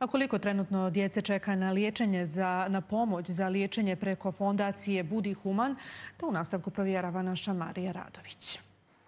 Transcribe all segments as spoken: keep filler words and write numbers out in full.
A koliko trenutno djece čeka na liječenje za, na pomoć za liječenje preko fondacije Budi Human, to u nastavku provjerava naša Marija Radović.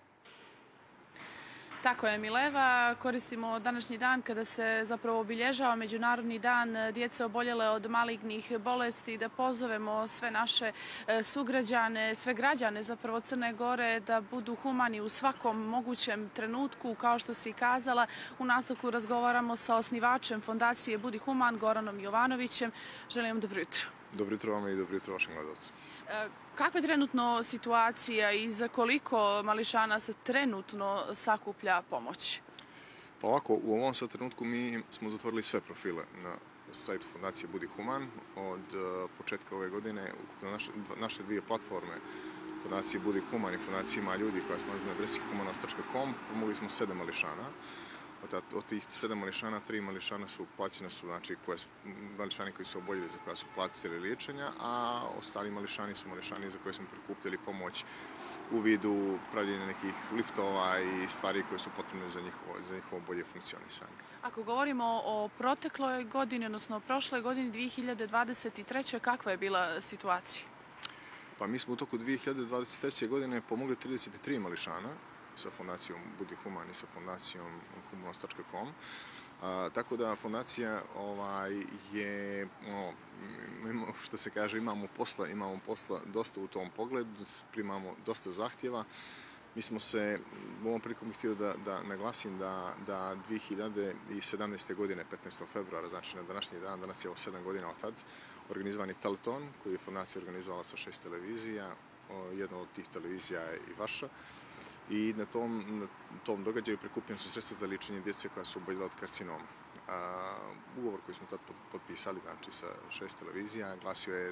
Tako je, Mileva. Koristimo današnji dan kada se zapravo obilježava Međunarodni dan djece oboljele od malignih bolesti, da pozovemo sve naše sugrađane, sve građane zapravo Crne Gore da budu humani u svakom mogućem trenutku. Kao što si kazala, u nastavku razgovaramo sa osnivačem fondacije Budi Human, Goranom Jovanovićem. Želim vam dobro jutro. Dobro jutro vama i dobro jutro vašim gledalcima. Kakva je trenutno situacija i za koliko mališana se trenutno sakuplja pomoć? Pa ovako, u ovom sad trenutku mi smo zatvorili sve profile na sajtu Fondacije Budi Human. Od početka ove godine naše, naše dvije platforme, Fondacije Budi Human i Fondacije Ima ljudi, koja se nalazi na adresi humanost tačka com, pomogli smo sedam mališana. Od tih sedam mališana, tri mališana su plaćene su, znači, koje su, mališani koji su oboljeli za koja su platili liječenja, a ostali mališani su mališani za koje smo prikupljali pomoć u vidu pravljenja nekih liftova i stvari koje su potrebne za njihovo, za njihovo bolje funkcionisanje. Ako govorimo o protekloj godini, odnosno prošloj godini dvije hiljade dvadeset treće. kakva je bila situacija? Pa mi smo u toku dvije hiljade dvadeset treće. godine pomogli trideset tri mališana sa fondacijom Budi Human i sa fondacijom humanost tačka com. Tako da fondacija ovaj, je, no, što se kaže, imamo posla, imamo posla dosta u tom pogledu, primamo dosta zahtjeva. Mi smo se, u ovom prilikom bih htio da, da naglasim da, da dvije hiljade sedamnaeste. godine, petnaestog februara, znači na današnji dan, danas je ovo sedam godina od tad, organizovan je Teleton, koji je fondacija organizovala sa šest televizija. Jedna od tih televizija je i vaša. I na tom, na tom događaju prikupljene su sredstva za liječenje djece koja su oboljela od karcinoma. A, ugovor koji smo tad potpisali, znači, sa šest televizija, glasio je,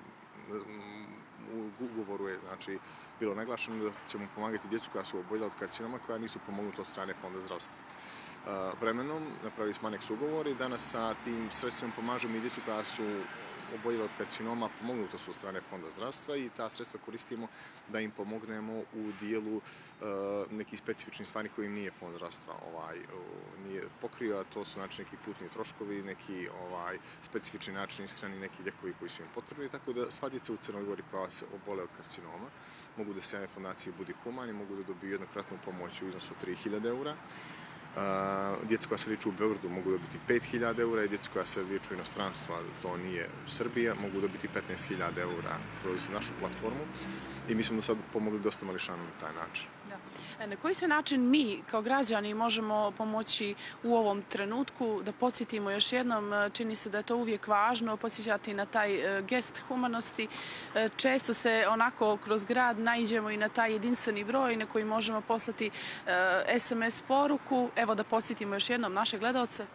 u ugovoru je, znači, bilo naglašeno da ćemo pomagati djecu koja su oboljela od karcinoma koja nisu pomognuta od strane Fonda zdravstva. A, vremenom napravili smo aneks ugovor i danas sa tim sredstvima pomažemo i djecu koja su oboljela od karcinoma, pomognuta su od strane Fonda zdravstva i ta sredstva koristimo da im pomognemo u dijelu uh, nekih specifičnih stvari koje im nije Fond zdravstva ovaj, uh, nije pokrio, a to su, znači, neki putni troškovi, neki ovaj, specifični način ishrane, neki ljekovi koji su im potrebni, tako da sva djeca u Crnoj Gori koja se obole od karcinoma mogu da se jave Fondacije Budi Human i mogu da dobiju jednokratnu pomoć u iznosu od tri hiljade eura. Djeca koja se liječe u Beogradu mogu dobiti pet hiljada eura i djeca koja se liječe u inostranstvu, a to nije Srbija, mogu dobiti petnaest hiljada eura kroz našu platformu i mi smo do sad pomogli dosta mališana na taj način. Da. Na koji se način mi kao građani možemo pomoći u ovom trenutku? Da podsjetimo još jednom, čini se da je to uvijek važno, podsjećati na taj gest humanosti. Često se onako kroz grad naiđemo i na taj jedinstveni broj na koji možemo poslati es em es poruku. Evo da podsjetimo još jednom naše gledalce.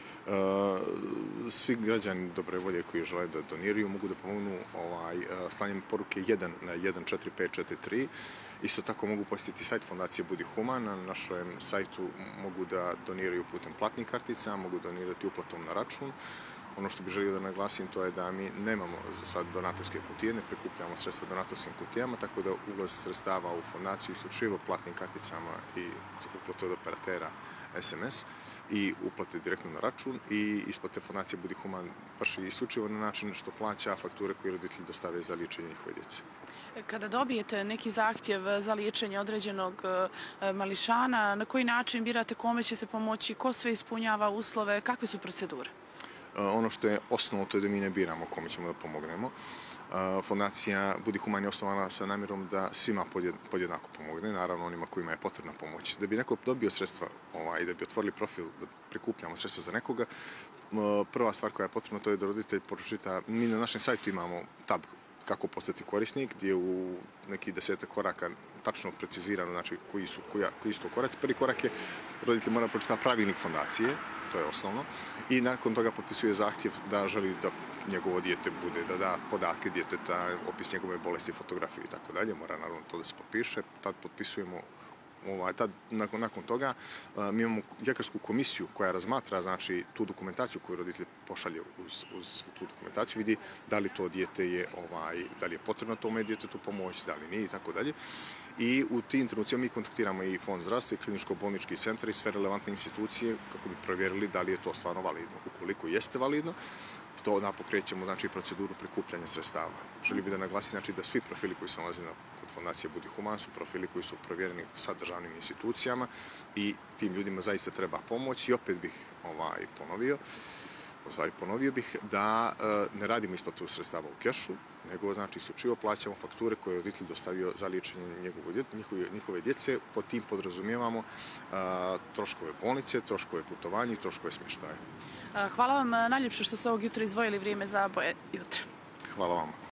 Svi građani dobre volje koji žele da doniraju mogu da pomognu ovaj, slanjem poruke jedan na jedan četiri pet četiri tri. Isto tako mogu posjetiti sajt Fondacije Budi Human. Na našem sajtu mogu da doniraju putem platnih kartica, mogu donirati uplatom na račun. Ono što bih želio da naglasim to je da mi nemamo za sad donatorske kutije, ne prikupljamo sredstva donatorskim kutijama, tako da ulaz sredstava u fondaciju isključivo platnim karticama i uplate od operatera es em es i uplate direktno na račun i isplate Fondacije Budi Human vrši isključivo na način što plaća fakture koje roditelji dostave za liječenje njihove djece. Kada dobijete neki zahtjev za liječenje određenog mališana, na koji način birate kome ćete pomoći, ko sve ispunjava uslove, kakve su procedure? Ono što je osnovno to je da mi ne biramo kome ćemo da pomognemo. Fondacija Budi Human je osnovana sa namjerom da svima podjednako pomogne, naravno onima kojima je potrebna pomoć. Da bi neko dobio sredstva i da bi otvorili profil, da prikupljamo sredstva za nekoga, prva stvar koja je potrebna to je da roditelj pročita. Mi na našem sajtu imamo tab kako postati korisnik, gdje je u nekih desetak koraka tačno precizirano, znači koji su, koja, koji su to koraci. Prvi korak je roditelj mora pročitati pravilnik fondacije, to je osnovno, i nakon toga potpisuje zahtjev da želi da njegovo dijete bude, da da podatke djeteta, opis njegove bolesti, fotografiju i tako dalje. Mora naravno to da se potpiše, tad potpisujemo ovaj, tad, nakon, nakon toga mi imamo ljekarsku komisiju koja razmatra znači, tu dokumentaciju koju roditelj pošalje uz, uz tu dokumentaciju, vidi da li to dijete je, ovaj, da li je potrebno tome djetetu pomoć, da li nije i tako dalje. I u tim trenucima mi kontaktiramo i Fond zdravstva i kliničko-bolnički centar i sve relevantne institucije kako bi provjerili da li je to stvarno validno. Ukoliko jeste validno, to onda pokrećemo znači, proceduru prikupljanja sredstava. Želim bi da naglasim znači, da svi profili koji se nalaze na, kod Fondacije Budi Human su profili koji su provjereni sa državnim institucijama i tim ljudima zaista treba pomoć i opet bih ovaj, ponovio, u stvari ponovio bih da e, ne radimo isplatu sredstava u kešu, nego znači isključivo plaćamo fakture koje je roditelj dostavio za liječenje njegove, njihove, njihove djece. Po tim podrazumijevamo a, troškove bolnice, troškove putovanja i troškove smještaja. Hvala vam najljepše što ste ovog jutra izdvojili vrijeme za Boje jutra. Hvala vam.